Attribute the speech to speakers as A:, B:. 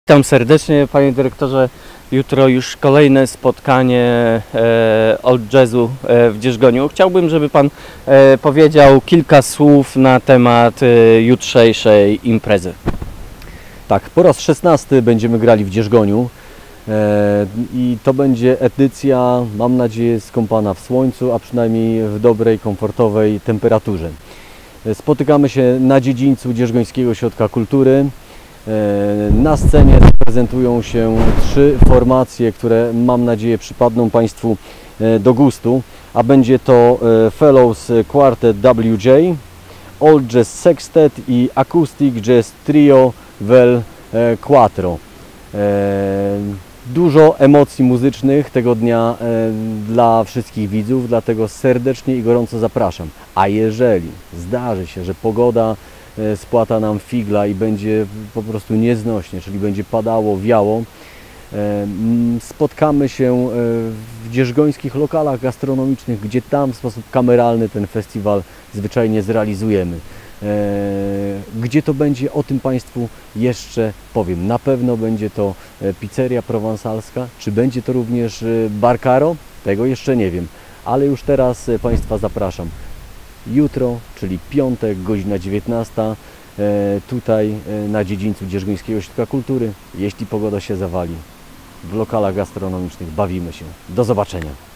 A: Witam serdecznie, panie dyrektorze. Jutro już kolejne spotkanie Old Jazzu w Dzierżgoniu. Chciałbym, żeby pan powiedział kilka słów na temat jutrzejszej imprezy.
B: Tak, po raz 16 będziemy grali w Dzierżgoniu i to będzie edycja, mam nadzieję, skąpana w słońcu, a przynajmniej w dobrej, komfortowej temperaturze. Spotykamy się na dziedzińcu Dzierżgońskiego Ośrodka Kultury. Na scenie prezentują się 3 formacje, które mam nadzieję przypadną Państwu do gustu, a będzie to Fellows Quartet WJ, Old Jazz Sextet i Acoustic Jazz Trio Vel Quattro. Dużo emocji muzycznych tego dnia dla wszystkich widzów, dlatego serdecznie i gorąco zapraszam. A jeżeli zdarzy się, że pogoda spłata nam figla i będzie po prostu nieznośnie, czyli będzie padało, wiało, spotkamy się w dzierżgońskich lokalach gastronomicznych, gdzie tam w sposób kameralny ten festiwal zwyczajnie zrealizujemy. Gdzie to będzie, o tym Państwu jeszcze powiem. Na pewno będzie to pizzeria prowansalska, czy będzie to również bar Caro? Tego jeszcze nie wiem, ale już teraz Państwa zapraszam. Jutro, czyli piątek, godzina 19, tutaj na dziedzińcu Dzierżgońskiego Ośrodka Kultury, jeśli pogoda się zawali, w lokalach gastronomicznych bawimy się. Do zobaczenia.